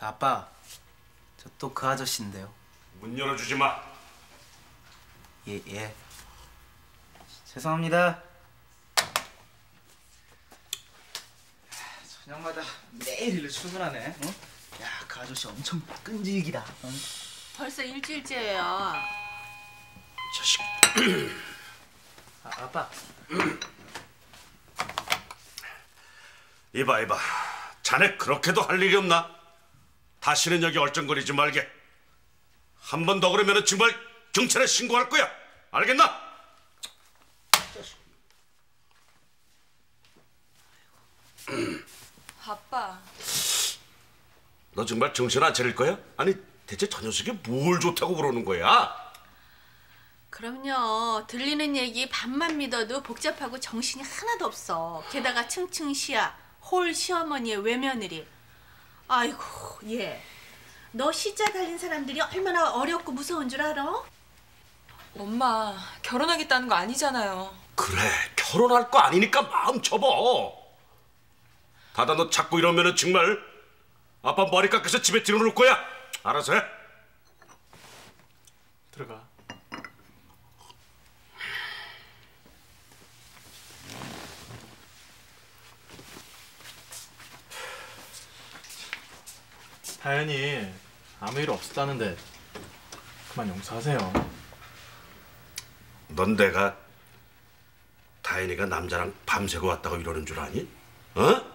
아빠, 저 또 그 아저씨인데요. 문 열어주지 마. 예. 죄송합니다. 저녁마다 매일 일로 출근하네. 응? 야, 그 아저씨 엄청 끈질기다. 응? 벌써 일주일째예요. 자식. 아빠. 이봐. 자네 그렇게도 할 일이 없나? 다시는 여기 얼쩡거리지 말게. 한 번 더 그러면 정말 경찰에 신고할 거야. 알겠나? 아빠. 너 정말 정신 안 차릴 거야? 아니 대체 저 녀석이 뭘 좋다고 그러는 거야? 그럼요. 들리는 얘기 반만 믿어도 복잡하고 정신이 하나도 없어. 게다가 층층 시야, 홀 시어머니의 외며느리. 아이고, 얘. 너 시자 달린 사람들이 얼마나 어렵고 무서운 줄 알아? 엄마, 결혼하겠다는 거 아니잖아요. 그래, 결혼할 거 아니니까 마음 접어. 다다 너 자꾸 이러면은 정말 아빠 머리 깎아서 집에 들여놓을 거야. 알아서 해. 들어가. 다현이 아무 일 없었다는데 그만 용서하세요. 넌 내가 다현이가 남자랑 밤새고 왔다고 이러는 줄 아니? 어?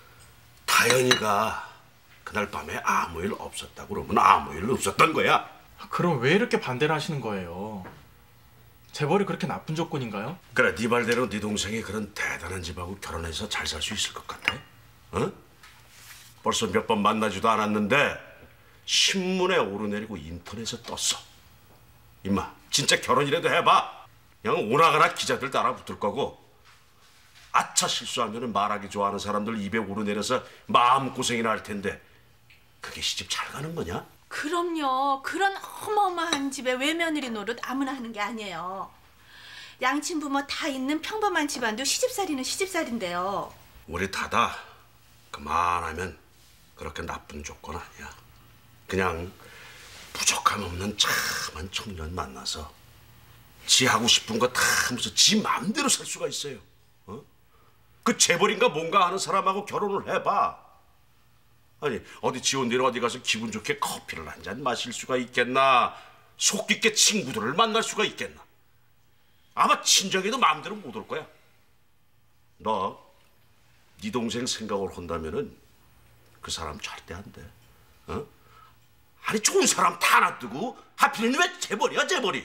다현이가 그날 밤에 아무 일 없었다고 그러면 아무 일 없었던 거야. 그럼 왜 이렇게 반대를 하시는 거예요? 재벌이 그렇게 나쁜 조건인가요? 그래, 네 말대로 네 동생이 그런 대단한 집하고 결혼해서 잘 살 수 있을 것 같아? 어? 벌써 몇 번 만나지도 않았는데 신문에 오르내리고 인터넷에 떴어. 임마, 진짜 결혼이라도 해봐. 그냥 오나가나 기자들 따라붙을 거고 아차 실수하면 말하기 좋아하는 사람들 입에 오르내려서 마음고생이나 할 텐데 그게 시집 잘 가는 거냐? 그럼요. 그런 어마어마한 집에 외며느리 노릇 아무나 하는 게 아니에요. 양친 부모 다 있는 평범한 집안도 시집살이는 시집살인데요. 우리 다다 그만하면 그렇게 나쁜 조건 아니야. 그냥 부족함 없는 참한 청년 만나서 지 하고 싶은 거 다 하면서 지 마음대로 살 수가 있어요. 어? 그 재벌인가 뭔가 하는 사람하고 결혼을 해봐. 아니 어디 지 혼자 어디 가서 기분 좋게 커피를 한 잔 마실 수가 있겠나? 속 깊게 친구들을 만날 수가 있겠나? 아마 친정에도 마음대로 못 올 거야. 너 네 동생 생각을 한다면은 그 사람 절대 안 돼. 어? 아니 좋은 사람 다 놔두고 하필이면 왜 재벌이야 재벌이?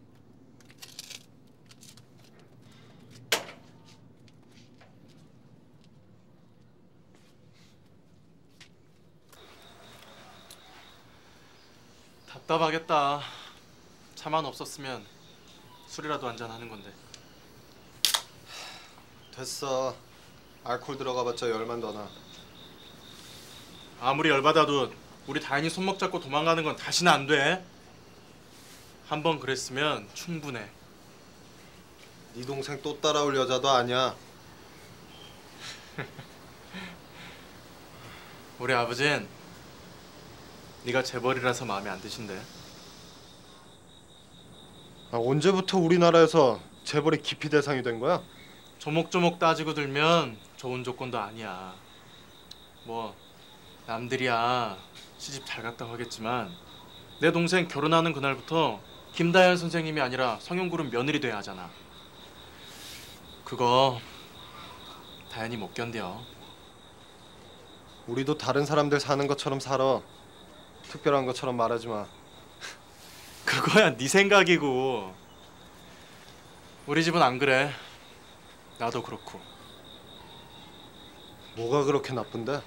답답하겠다. 차만 없었으면 술이라도 한잔 하는 건데. 됐어. 알코올 들어가봤자 열만 더 나. 아무리 열받아도 우리 다현이 손목 잡고 도망가는 건 다시는 안 돼. 한 번 그랬으면 충분해. 네 동생 또 따라올 여자도 아니야. 우리 아버진 네가 재벌이라서 마음에 안 드신대. 언제부터 우리나라에서 재벌이 기피 대상이 된 거야? 조목조목 따지고 들면 좋은 조건도 아니야. 뭐 남들이야 시집 잘 갔다고 하겠지만 내 동생 결혼하는 그날부터 김다현 선생님이 아니라 성형그룹 며느리 돼야 하잖아. 그거 다현이 못 견뎌. 우리도 다른 사람들 사는 것처럼 살아. 특별한 것처럼 말하지 마. 그거야 네 생각이고 우리 집은 안 그래. 나도 그렇고. 뭐가 그렇게 나쁜데?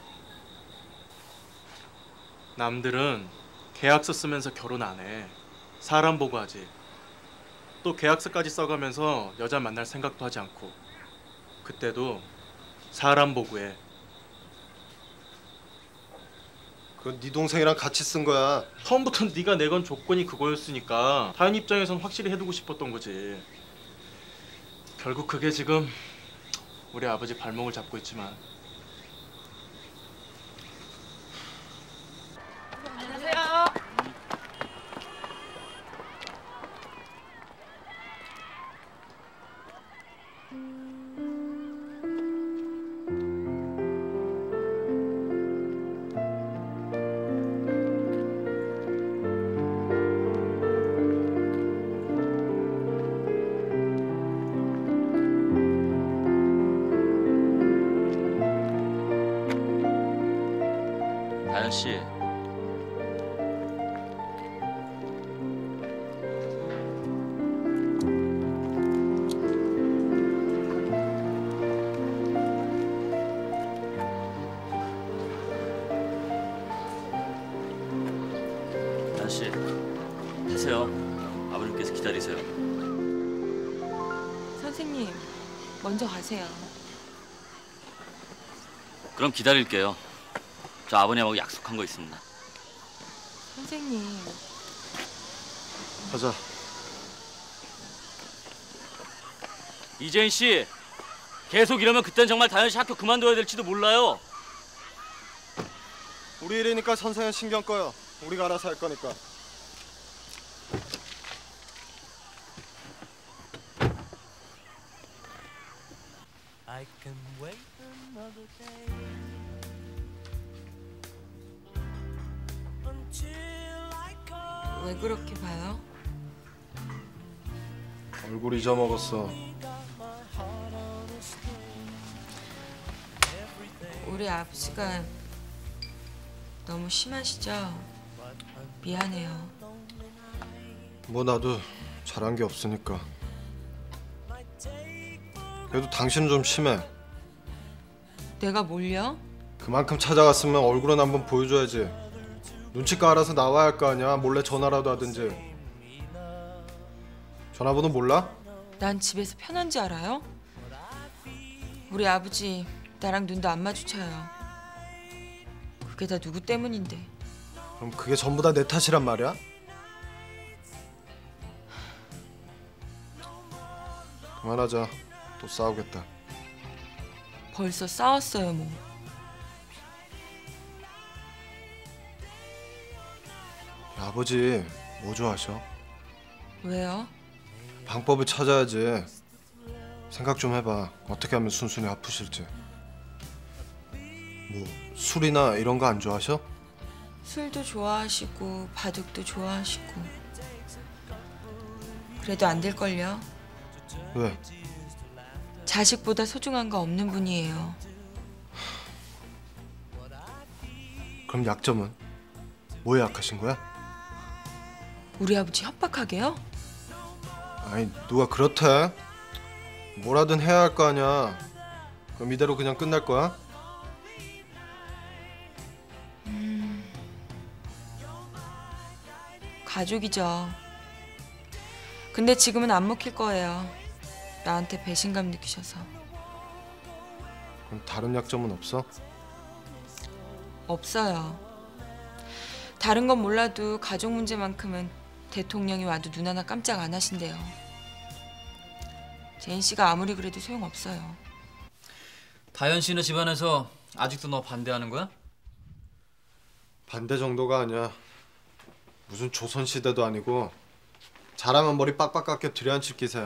남들은 계약서 쓰면서 결혼 안 해. 사람 보고 하지. 또 계약서까지 써가면서 여자 만날 생각도 하지 않고. 그때도 사람 보고 해. 그건 네 동생이랑 같이 쓴 거야. 처음부터 네가 내건 조건이 그거였으니까 다현 입장에선 확실히 해두고 싶었던 거지. 결국 그게 지금 우리 아버지 발목을 잡고 있지만 다현 씨. 다현 씨, 타세요. 아버님께서 기다리세요. 선생님, 먼저 가세요. 그럼 기다릴게요. 저 아버님하고 약속한 거 있습니다. 선생님, 가자. 이재인 씨, 계속 이러면 그땐 정말 다현 씨 학교 그만둬야 될지도 몰라요. 우리 일이니까 선생은 신경 꺼요. 우리가 알아서 할 거니까. I can wait another day until I call. 왜 그렇게 봐요? 얼굴 잊어먹었어. 우리 아버지가 너무 심하시죠? 미안해요. 뭐 나도 잘한 게 없으니까. 그래도 당신은 좀 심해. 내가 뭘요? 그만큼 찾아갔으면 얼굴은 한번 보여줘야지. 눈치껏 알아서 나와야 할 거 아니야. 몰래 전화라도 하든지. 전화번호 몰라? 난 집에서 편한지 알아요? 우리 아버지 나랑 눈도 안 마주쳐요. 그게 다 누구 때문인데. 그럼 그게 전부 다 내 탓이란 말이야? 그만하자. 또 싸우겠다. 벌써 싸웠어요 뭐. 아버지 뭐 좋아하셔? 왜요? 방법을 찾아야지. 생각 좀 해봐. 어떻게 하면 순순히 아프실지. 뭐 술이나 이런 거 안 좋아하셔? 술도 좋아하시고 바둑도 좋아하시고. 그래도 안 될걸요? 왜? 자식보다 소중한 거 없는 분이에요. 그럼 약점은? 뭐에 약하신 거야? 우리 아버지 협박하게요? 아니 누가 그렇대? 뭐라든 해야 할 거 아니야. 그럼 이대로 그냥 끝날 거야? 가족이죠. 근데 지금은 안 먹힐 거예요. 나한테 배신감 느끼셔서. 그럼 다른 약점은 없어? 없어요. 다른 건 몰라도 가족 문제만큼은 대통령이 와도 눈 하나 깜짝 안 하신대요. 제인 씨가 아무리 그래도 소용없어요. 다현 씨네 집안에서 아직도 너 반대하는 거야? 반대 정도가 아니야. 무슨 조선시대도 아니고 잘하면 머리 빡빡 깎여 들여앉힐 기세야.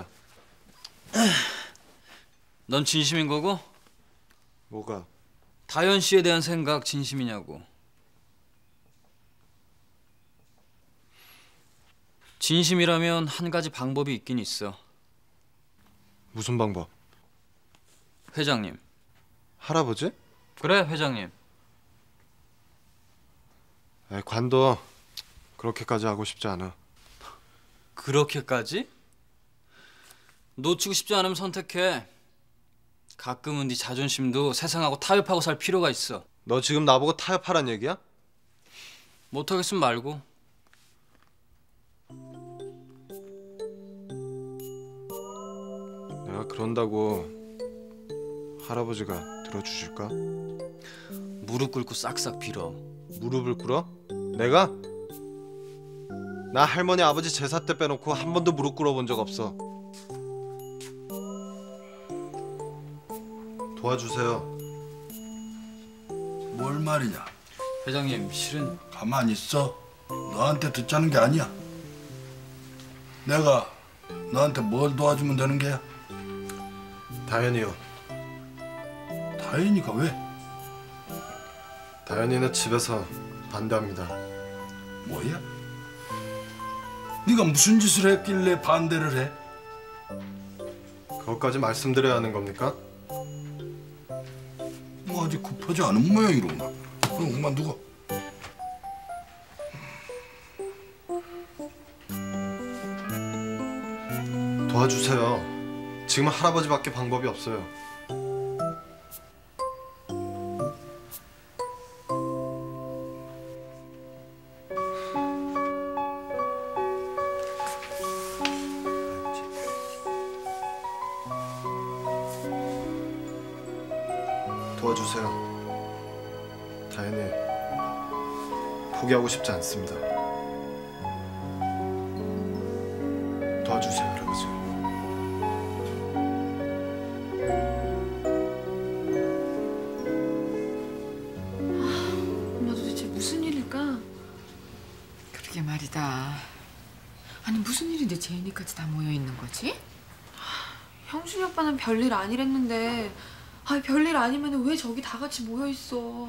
넌 진심인 거고? 뭐가? 다현 씨에 대한 생각 진심이냐고. 진심이라면 한 가지 방법이 있긴 있어. 무슨 방법? 회장님. 할아버지? 그래, 회장님. 에이, 관둬. 그렇게까지 하고 싶지 않아. 그렇게까지? 놓치고 싶지 않으면 선택해. 가끔은 네 자존심도 세상하고 타협하고 살 필요가 있어. 너 지금 나보고 타협하란 얘기야? 못하겠으면 말고. 내가 그런다고 할아버지가 들어주실까? 무릎 꿇고 싹싹 빌어. 무릎을 꿇어? 내가? 나 할머니 아버지 제사 때 빼놓고 한 번도 무릎 꿇어본 적 없어. 도와주세요. 뭘 말이냐? 회장님, 실은 가만히 있어. 너한테 듣자는 게 아니야. 내가 너한테 뭘 도와주면 되는 게야? 다현이요. 다현이가 왜? 다현이는 집에서 반대합니다. 뭐야? 네가 무슨 짓을 했길래 반대를 해? 그것까지 말씀드려야 하는 겁니까? 뭐 아직 급하지 않은 모양이로구나. 그럼 그만두고. 도와주세요. 지금 할아버지밖에 방법이 없어요. 도와주세요. 다현이 포기하고 싶지 않습니다. 도와주세요, 할아버지. 엄마 도대체 무슨 일일까? 그러게 말이다. 아니 무슨 일인데 제인이까지 다 모여 있는 거지? 형준이 오빠는 별일 아니랬는데 별일 아니면 왜 저기 다 같이 모여 있어?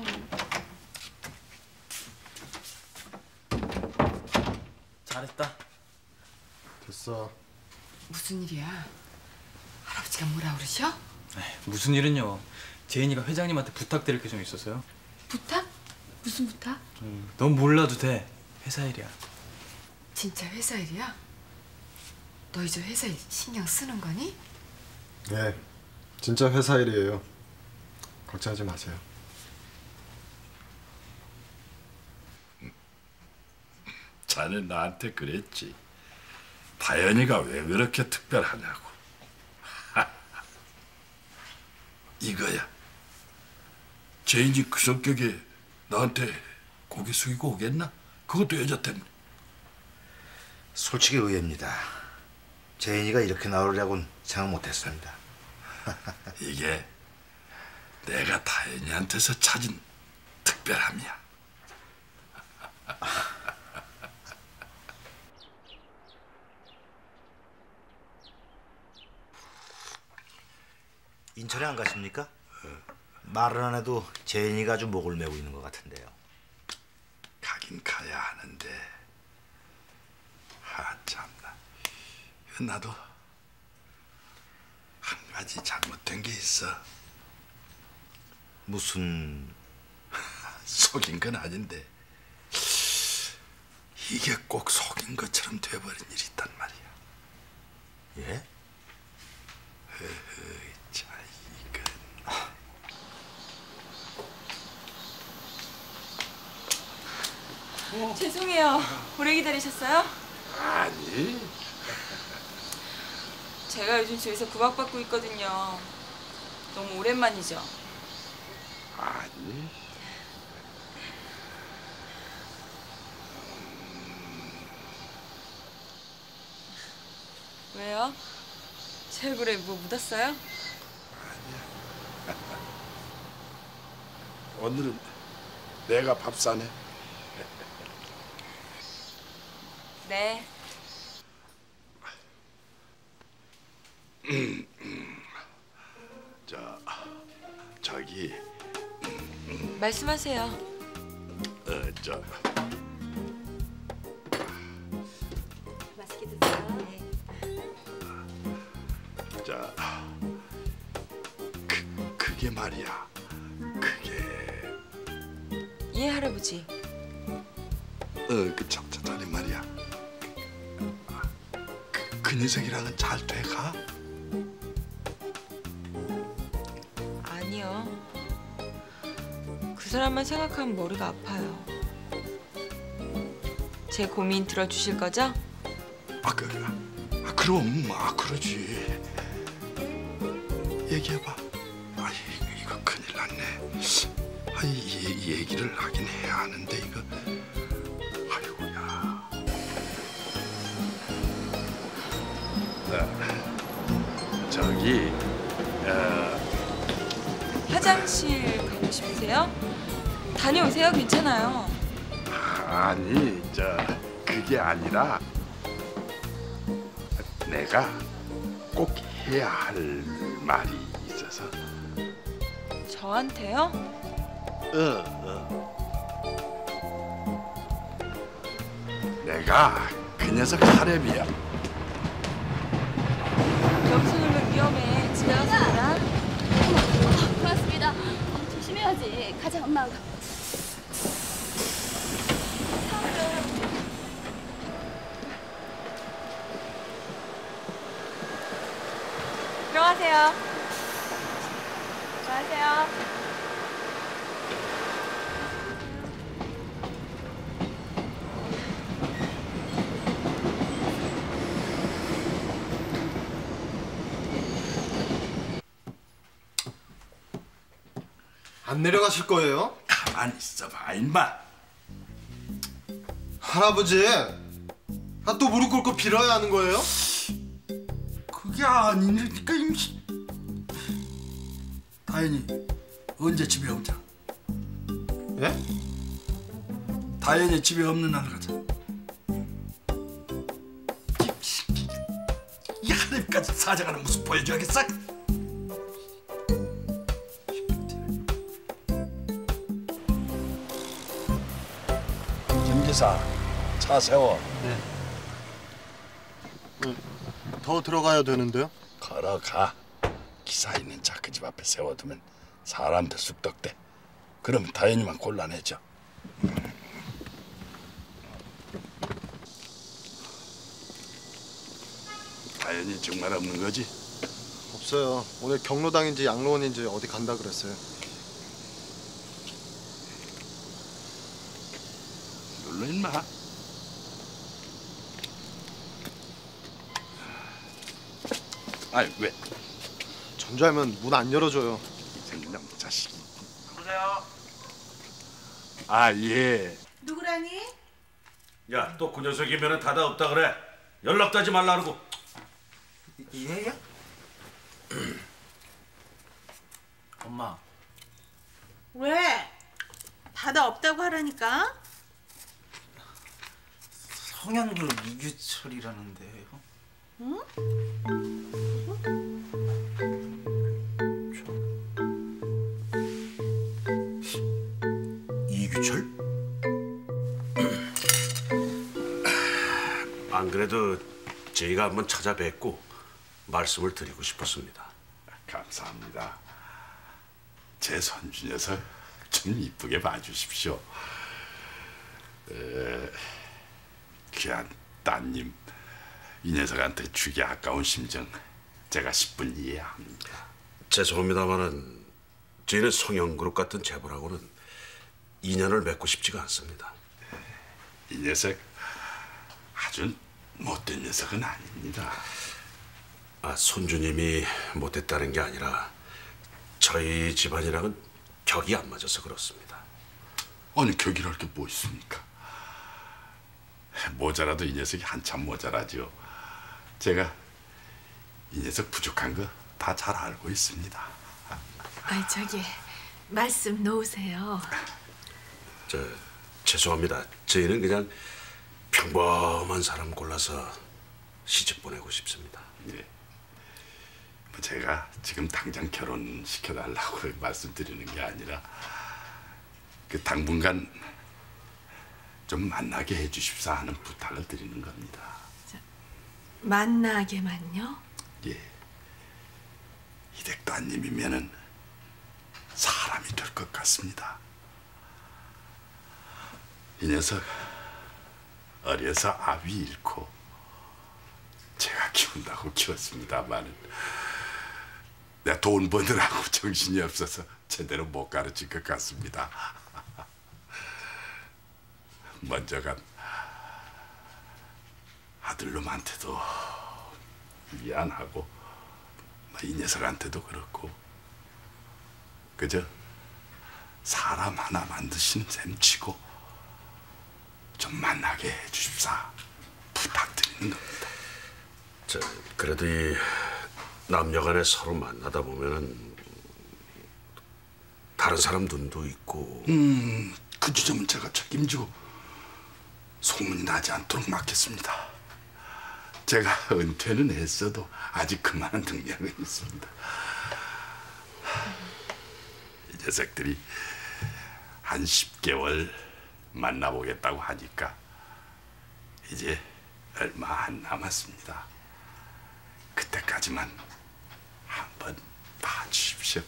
잘했다. 됐어. 무슨 일이야? 할아버지가 뭐라 그러셔? 무슨 일은요. 제인이가 회장님한테 부탁드릴 게 좀 있어서요. 부탁? 무슨 부탁? 넌 몰라도 돼. 회사 일이야. 진짜 회사 일이야? 너 이제 회사 일 신경 쓰는 거니? 네, 진짜 회사 일이에요. 걱정하지 마세요. 자네 나한테 그랬지. 다현이가 왜 그렇게 특별하냐고. 이거야. 제인이 그 성격에 나한테 고개 숙이고 오겠나? 그것도 여자 때문에. 솔직히 의외입니다. 제인이가 이렇게 나오려고는 생각 못했습니다. 이게 내가 다현이한테서 찾은 특별함이야. 인천에 안 가십니까? 말은 안 해도 제인이가 아주 목을 메고 있는 것 같은데요. 가긴 가야 하는데. 참나. 나도 한 가지 잘못된 게 있어. 무슨... 속인 건 아닌데 이게 꼭 속인 것처럼 돼버린 일이 있단 말이야. 예? 자, 이건... 죄송해요. 오래 기다리셨어요? 아니. 제가 요즘 집에서 구박받고 있거든요. 너무 오랜만이죠? 아니. 왜요? 제 얼굴에 뭐 묻었어요? 오늘은 내가 밥 사네. 네. 저기 말씀하세요. 맛있게 드세요. 네. 그게 말이야. 그게 예, 할아버지. 그 자네 말이야. 그 녀석이랑은 잘 돼가? 아니요. 그 사람만 생각하면 머리가 아파요. 제 고민 들어주실 거죠? 그럼 그러지. 얘기해봐. 이거 큰일 났네. 이 얘기를 하긴 해야 하는데 이거. 아이고야. 저기 화장실 가고 싶으세요? 다녀오세요. 괜찮아요. 아니 그게 아니라 내가 꼭 해야 할 말이 있어서. 저한테요? 내가 그 녀석 사례비야. 여기서 놀면 위험해. 집에 가서 놀아. 고맙습니다. 조심해야지. 가자, 엄마. 수고하세요. 수고하세요. 안 내려가실 거예요? 가만히 있어봐 임마. 할아버지, 또 무릎 꿇고 빌어야 하는 거예요? 그게 아니니까 임시. 다현이 언제 집에 오자? 예? 다현이 집에 없는 날 가자. 이 하늘까지 사정하는 모습 보여줘야겠어? 김기사, 차 세워. 더 들어가야 되는데요? 걸어가. 기사 있는 차 그 집 앞에 세워두면 사람들 쑥덕대. 그러면 다현이만 곤란해져. 다현이 정말 없는 거지? 없어요. 오늘 경로당인지 양로원인지 어디 간다 그랬어요. 눌러 임마. 아니 왜? 전주 알면 문 안 열어줘요. 생긴 놈 자식. 누구세요? 아 예. 누구라니? 야, 또 그 녀석이면 다다 없다 그래. 연락도 하지 말라 그러고. 얘야? 엄마. 왜? 바다 없다고 하라니까? 성현그 이규철이라는데요. 응? 이규철? 안 그래도 저희가 한번 찾아뵙고 말씀을 드리고 싶었습니다. 감사합니다. 제 손주 녀석 좀 이쁘게 봐주십시오. 귀한 따님, 이 녀석한테 주기 아까운 심정 제가 10분 이해합니다. 죄송합니다만은 저희는 성형그룹 같은 재벌하고는 인연을 맺고 싶지가 않습니다. 이 녀석 아주 못된 녀석은 아닙니다. 손주님이 못됐다는 게 아니라 저희 집안이랑은 격이 안 맞아서 그렇습니다. 아니 격이랄 게 뭐 있습니까? 모자라도 이 녀석이 한참 모자라죠. 제가 이 녀석 부족한 거 다 잘 알고 있습니다. 아이 저기 말씀 놓으세요. 죄송합니다. 저희는 그냥 평범한 사람 골라서 시집 보내고 싶습니다. 예. 제가 지금 당장 결혼시켜달라고 말씀드리는 게 아니라 그 당분간 좀 만나게 해주십사 하는 부탁을 드리는 겁니다. 만나게만요? 예. 이댁 따님이면은 사람이 될 것 같습니다. 이 녀석 어려서 아비 잃고 제가 키운다고 키웠습니다만은 내가 돈 버느라고 정신이 없어서 제대로 못 가르칠 것 같습니다. 먼저 간 아들놈한테도 미안하고 이 녀석한테도 그렇고 그저 사람 하나 만드시는 셈치고 좀 만나게 해주십사 부탁드리는 겁니다. 그래도 이 남녀간에 서로 만나다 보면은 다른 사람 눈도 있고. 그 지점은 제가 책임지고 소문이 나지 않도록 막겠습니다. 제가 은퇴는 했어도 아직 그만한 능력은 있습니다. 이 녀석들이 한 10개월 만나보겠다고 하니까 이제 얼마 안 남았습니다. 그때까지만 한번 봐주십시오.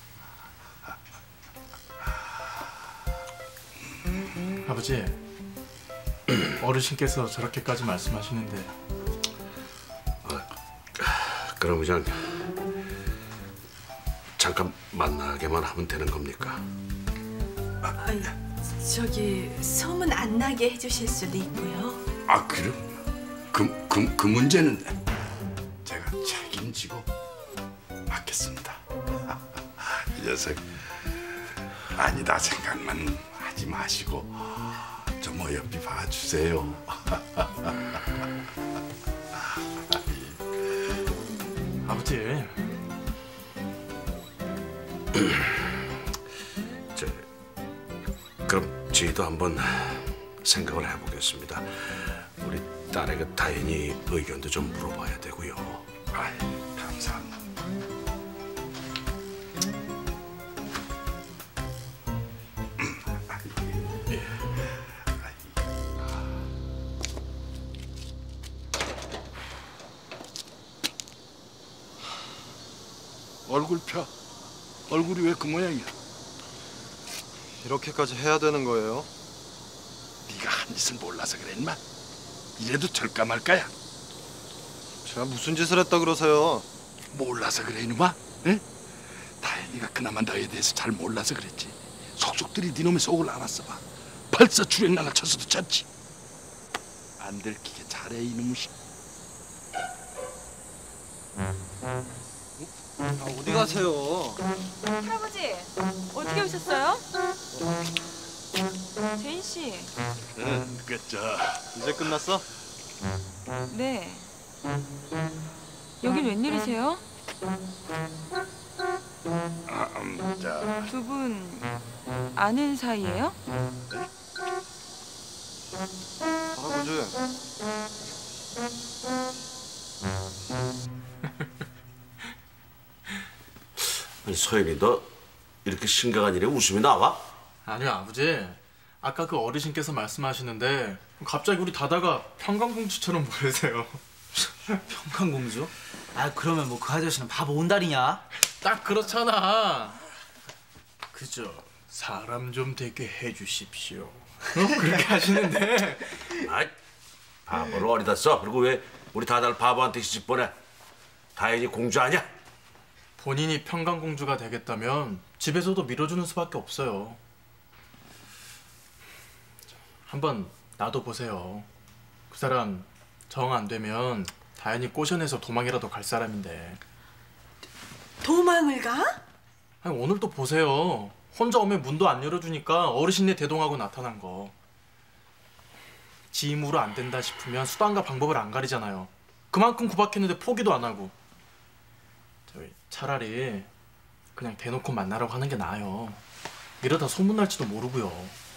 아버지, 어르신께서 저렇게까지 말씀하시는데 그럼 그냥 잠깐 만나게만 하면 되는 겁니까? 아니, 저기 소문 안 나게 해주실 수도 있고요. 아 그럼 그 문제는 제가 책임지고 맡겠습니다. 이 녀석 아니다 생각만 하지 마시고 좀 어여삐 봐주세요. 아버지. 그럼 저희도 한번 생각을 해보겠습니다. 우리 딸의 그 다인이 의견도 좀 물어봐야 되고요. 아이, 감사합니다. 얼굴 펴. 얼굴이 왜 그 모양이야? 이렇게까지 해야 되는 거예요? 네가 한 짓을 몰라서 그래 인마. 이래도 될까 말까야. 제가 무슨 짓을 했다 그러세요? 몰라서 그래 이놈아. 응? 다현이가 그나마 너에 대해서 잘 몰라서 그랬지. 속속들이 네 놈의 속을 알았어 봐. 벌써 주랭랑을 쳤어도 쳤지. 안 들키게 잘해 이놈의. 어디 가세요? 할아버지 어떻게 오셨어요? 제인 씨. 그저 이제 끝났어? 네. 여긴 웬일이세요? 두 분 아는 사이예요? 할아버지. 아니 서연이 너 이렇게 심각한 일에 웃음이 나와? 아니요 아버지. 아까 그 어르신께서 말씀하시는데 갑자기 우리 다다가 평강공주처럼 보이세요. 평강공주? 아 그러면 뭐 그 아저씨는 바보 온달이냐? 딱 그렇잖아. 그저 사람 좀 되게 해주십시오. 그렇게 하시는데. 아이 바보를 어디다 써? 그리고 왜 우리 다다를 바보한테 시집 보내? 다현이 공주 아니야? 본인이 평강공주가 되겠다면 집에서도 밀어주는 수밖에 없어요. 한번 놔둬 보세요. 그 사람 정 안 되면 다현이 꼬셔내서 도망이라도 갈 사람인데. 도망을 가? 아니 오늘 또 보세요. 혼자 오면 문도 안 열어주니까 어르신네 대동하고 나타난 거. 지 힘으로 안 된다 싶으면 수단과 방법을 안 가리잖아요. 그만큼 구박했는데 포기도 안 하고. 차라리 그냥 대놓고 만나라고 하는 게 나아요. 이러다 소문날지도 모르고요.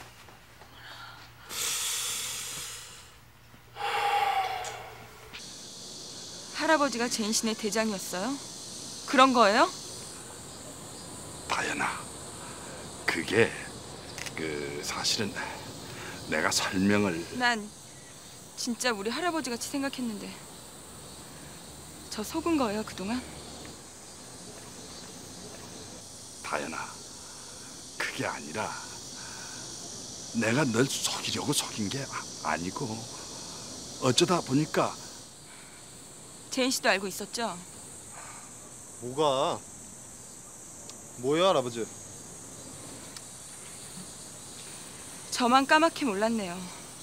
할아버지가 제인 씨네 대장이었어요? 그런 거예요? 다현아, 그게 사실은 내가 설명을. 난 진짜 우리 할아버지 같이 생각했는데 저 속은 거예요 그동안? 다현아, 그게 아니라 내가 널 속이려고 속인 게 아니고 어쩌다 보니까. 제인 씨도 알고 있었죠? 뭐가? 뭐야 할아버지? 저만 까맣게 몰랐네요.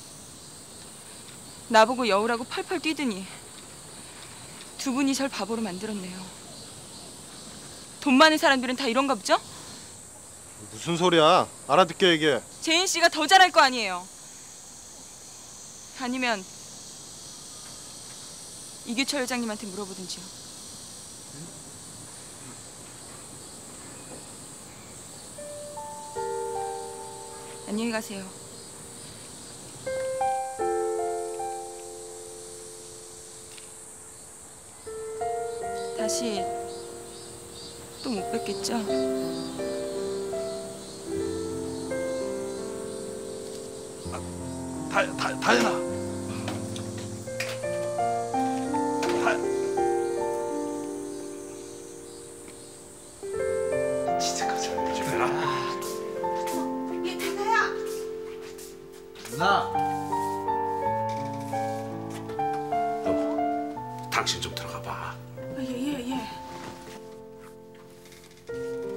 나보고 여우라고 펄펄 뛰더니 두 분이 절 바보로 만들었네요. 돈 많은 사람들은 다 이런가 보죠? 무슨 소리야? 알아듣게 얘기해. 제인 씨가 더 잘할 거 아니에요. 아니면 이규철 회장님한테 물어보든지요. 안녕히 가세요. 다시 또 못 뵙겠죠? 다현아. 진짜 거짓말 좀 해라. 얘 대가야. 누나. 당신 좀 들어가 봐. 예.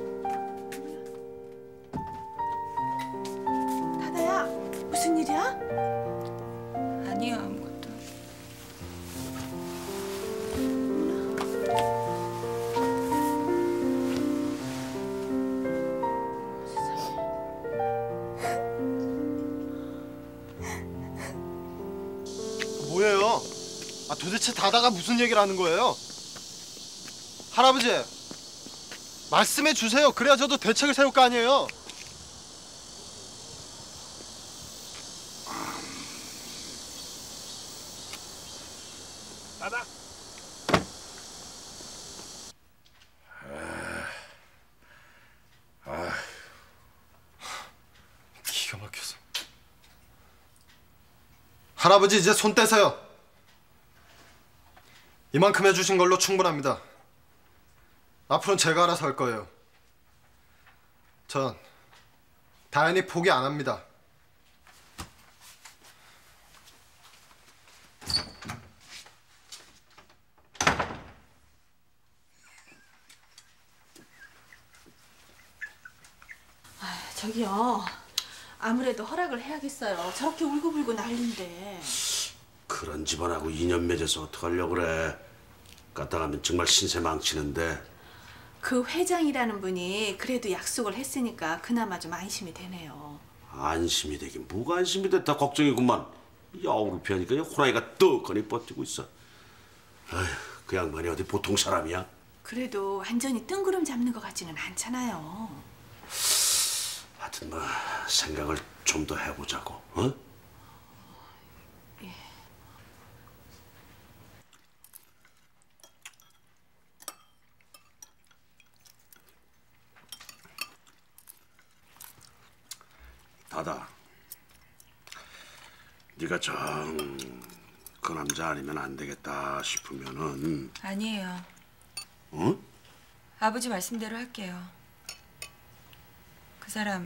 무슨 일이야? 아니요, 아무것도. 뭐예요? 도대체 다다가 무슨 얘기를 하는 거예요? 할아버지, 말씀해 주세요. 그래야 저도 대책을 세울 거 아니에요. 다다. 기가 막혀서. 할아버지 이제 손 떼세요. 이만큼 해주신 걸로 충분합니다. 앞으로는 제가 알아서 할 거예요. 전 다현이 포기 안 합니다. 저기요. 아무래도 허락을 해야겠어요. 저렇게 울고불고 난린데. 그런 집안하고 인연 맺어서 어떡하려고 그래. 갔다가면 정말 신세 망치는데. 그 회장이라는 분이 그래도 약속을 했으니까 그나마 좀 안심이 되네요. 안심이 되긴 뭐가 안심이 돼. 다 걱정이구만. 야우를 피하니까 호랑이가 떡하니 버티고 있어. 아휴, 그 양반이 어디 보통 사람이야? 그래도 완전히 뜬구름 잡는 것 같지는 않잖아요. 하여튼 뭐 생각을 좀 더 해보자고. 어? 예. 다다. 네가 정 그 남자 아니면 안 되겠다 싶으면은. 아니에요. 어? 아버지 말씀대로 할게요. 그 사람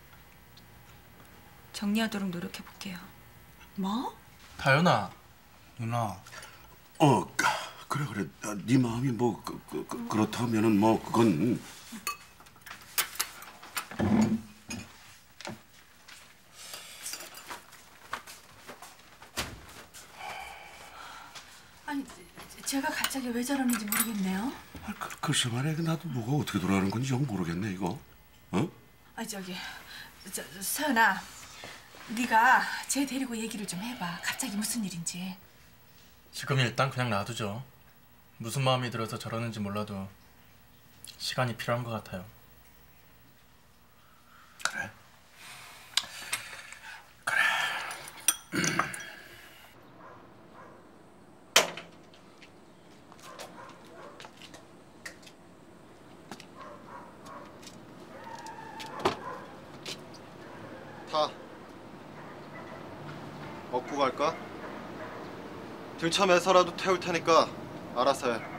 정리하도록 노력해 볼게요. 뭐? 다현아. 누나. 그래. 네 마음이 뭐 그렇다면은 뭐 그건. 아니, 제가 갑자기 왜 저러는지 모르겠네요. 글쎄 말이야. 나도 뭐가 어떻게 돌아가는 건지 영 모르겠네 이거. 어? 저기, 서연아, 네가 쟤 데리고 얘기를 좀 해봐. 갑자기 무슨 일인지. 지금 일단 그냥 놔두죠. 무슨 마음이 들어서 저러는지 몰라도 시간이 필요한 것 같아요. 그래? 다 먹고 갈까? 들참해서라도 태울 테니까 알아서 해.